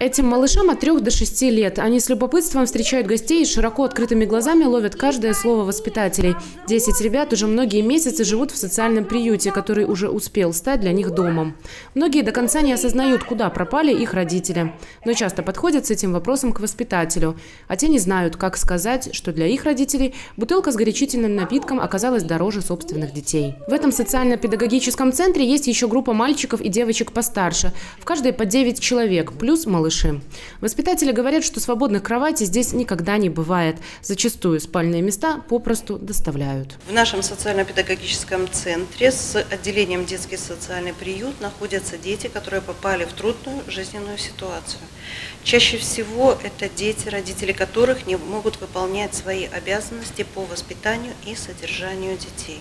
Этим малышам от 3 до 6 лет. Они с любопытством встречают гостей и широко открытыми глазами ловят каждое слово воспитателей. 10 ребят уже многие месяцы живут в социальном приюте, который уже успел стать для них домом. Многие до конца не осознают, куда пропали их родители. Но часто подходят с этим вопросом к воспитателю. А те не знают, как сказать, что для их родителей бутылка с горячительным напитком оказалась дороже собственных детей. В этом социально-педагогическом центре есть еще группа мальчиков и девочек постарше. В каждой по 9 человек, плюс малыши. Воспитатели говорят, что свободных кроватей здесь никогда не бывает. Зачастую спальные места попросту доставляют. В нашем социально-педагогическом центре с отделением детский социальный приют находятся дети, которые попали в трудную жизненную ситуацию. Чаще всего это дети, родители которых не могут выполнять свои обязанности по воспитанию и содержанию детей.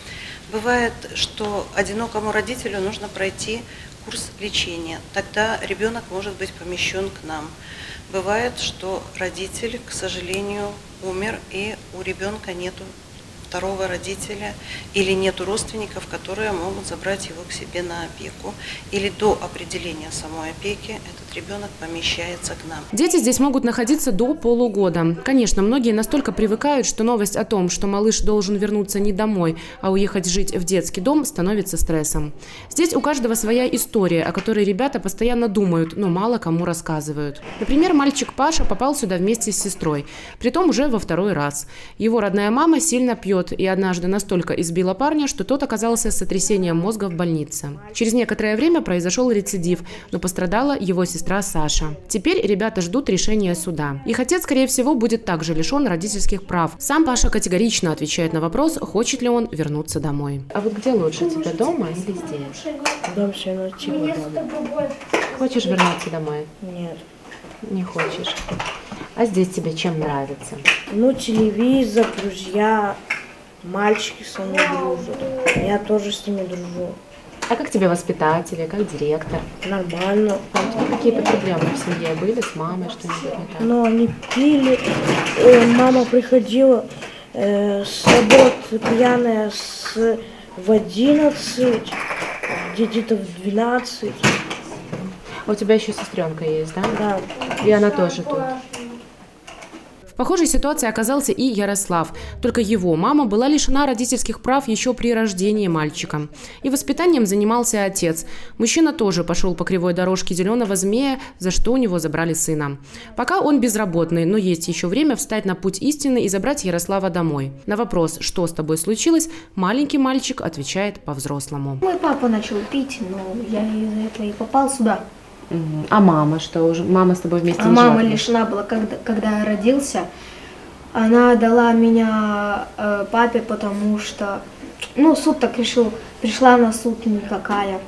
Бывает, что одинокому родителю нужно пройти курс лечения, тогда ребенок может быть помещен к нам. Бывает, что родитель, к сожалению, умер, и у ребенка нету второго родителя или нету родственников, которые могут забрать его к себе на опеку. Или до определения самой опеки этот ребенок помещается к нам. Дети здесь могут находиться до полугода. Конечно, многие настолько привыкают, что новость о том, что малыш должен вернуться не домой, а уехать жить в детский дом, становится стрессом. Здесь у каждого своя история, о которой ребята постоянно думают, но мало кому рассказывают. Например, мальчик Паша попал сюда вместе с сестрой, притом уже во второй раз. Его родная мама сильно пьет и однажды настолько избила парня, что тот оказался с сотрясением мозга в больнице. Через некоторое время произошел рецидив, но пострадала его сестра Саша. Теперь ребята ждут решения суда. Их отец, скорее всего, будет также лишен родительских прав. Сам Паша категорично отвечает на вопрос, хочет ли он вернуться домой. А вот где лучше, тебе дома или здесь? Дом все равно типа дома. Хочешь вернуться домой? Нет. Не хочешь. А здесь тебе чем нравится? Ну, телевизор, друзья, мальчики со мной дружат. Я тоже с ними дружу. А как тебе воспитатели, как директор? Нормально. А у тебя какие-то проблемы в семье были с мамой, что-нибудь не так? Но они пили, мама приходила с работы пьяная в 11, где-то в 12. А у тебя еще сестренка есть, да? Да. И она тоже тут. В похожей ситуации оказался и Ярослав. Только его мама была лишена родительских прав еще при рождении мальчика. И воспитанием занимался отец. Мужчина тоже пошел по кривой дорожке зеленого змея, за что у него забрали сына. Пока он безработный, но есть еще время встать на путь истины и забрать Ярослава домой. На вопрос, что с тобой случилось, маленький мальчик отвечает по-взрослому. Мой папа начал пить, но я из-за этого и попал сюда. А мама что? Уже мама с тобой вместе не жила? Мама лишена была, когда я родился. Она дала меня папе, потому что, суд так решил. Пришла на суд никакая.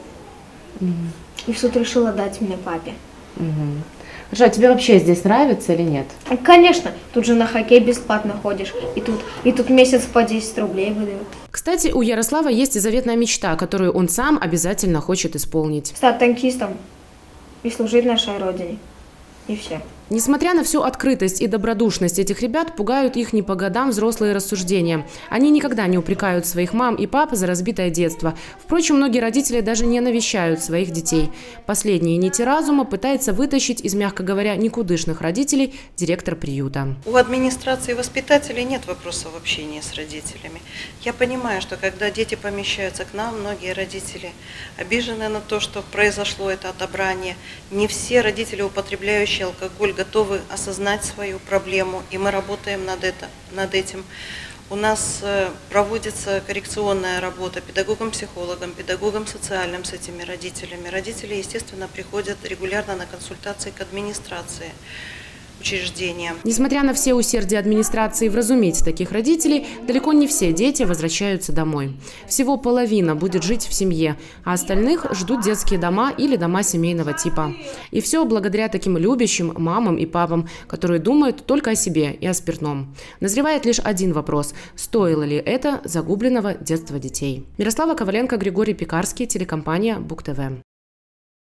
И суд решил отдать меня папе. Хорошо, а тебе вообще здесь нравится или нет? Конечно, тут же на хоккей бесплатно ходишь. И тут месяц по 10 рублей выдают. Кстати, у Ярослава есть заветная мечта, которую он сам обязательно хочет исполнить. Стать танкистом и служить нашей родине. И все. Несмотря на всю открытость и добродушность этих ребят, пугают их не по годам взрослые рассуждения. Они никогда не упрекают своих мам и пап за разбитое детство. Впрочем, многие родители даже не навещают своих детей. Последние нити разума пытается вытащить из, мягко говоря, никудышных родителей директор приюта. У администрации и воспитателей нет вопросов в общении с родителями. Я понимаю, что когда дети помещаются к нам, многие родители обижены на то, что произошло это отобрание. Не все родители, употребляющие алкоголь, готовы осознать свою проблему, и мы работаем над этим. У нас проводится коррекционная работа педагогом-психологом, педагогом социальным с этими родителями. Родители, естественно, приходят регулярно на консультации к администрации учреждения. Несмотря на все усердия администрации вразумить таких родителей, далеко не все дети возвращаются домой. Всего половина будет жить в семье, а остальных ждут детские дома или дома семейного типа. И все благодаря таким любящим мамам и папам, которые думают только о себе и о спиртном. Назревает лишь один вопрос – стоило ли это загубленного детства детей? Мирослава Коваленко, Григорий Пекарский, телекомпания Бук ТВ.